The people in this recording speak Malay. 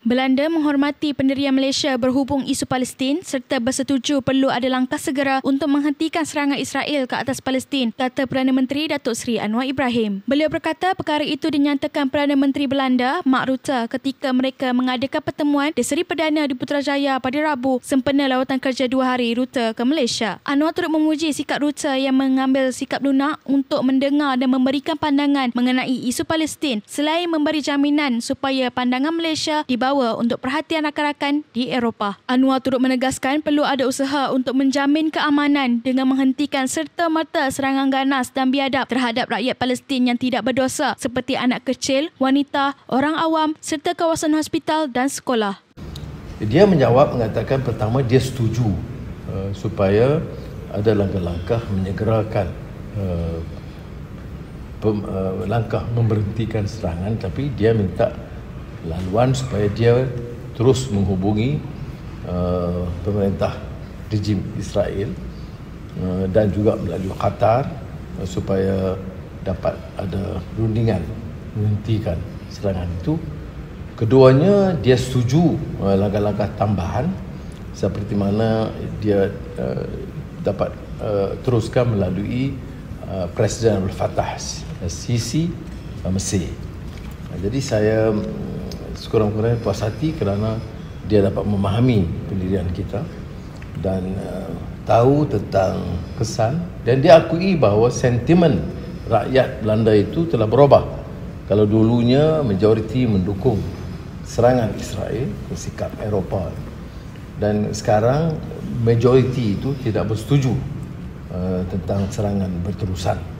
Belanda menghormati pendirian Malaysia berhubung isu Palestin serta bersetuju perlu ada langkah segera untuk menghentikan serangan Israel ke atas Palestin, kata Perdana Menteri Datuk Seri Anwar Ibrahim. Beliau berkata perkara itu dinyatakan Perdana Menteri Belanda, Mark Rutte, ketika mereka mengadakan pertemuan di Seri Perdana di Putrajaya pada Rabu sempena lawatan kerja 2 hari Rutte ke Malaysia. Anwar turut memuji sikap Rutte yang mengambil sikap lunak untuk mendengar dan memberikan pandangan mengenai isu Palestin selain memberi jaminan supaya pandangan Malaysia dibawa untuk perhatian rakan-rakan di Eropah. Anwar turut menegaskan perlu ada usaha untuk menjamin keamanan dengan menghentikan serta-merta serangan ganas dan biadab terhadap rakyat Palestin yang tidak berdosa seperti anak kecil, wanita, orang awam serta kawasan hospital dan sekolah. Dia menjawab mengatakan pertama dia setuju supaya ada langkah-langkah menyegerakan langkah memberhentikan serangan, tapi dia minta laluan supaya dia terus menghubungi pemerintah rejim Israel dan juga melalui Qatar supaya dapat ada rundingan menghentikan serangan itu. Keduanya dia setuju langkah-langkah tambahan seperti mana dia dapat teruskan melalui Presiden Al-Fatah Sisi Mesir. Jadi saya sekurang-kurangnya puas hati kerana dia dapat memahami pendirian kita dan tahu tentang kesan, dan dia akui bahawa sentimen rakyat Belanda itu telah berubah. Kalau dulunya majoriti mendukung serangan Israel, sikap Eropah, dan sekarang majoriti itu tidak bersetuju tentang serangan berterusan.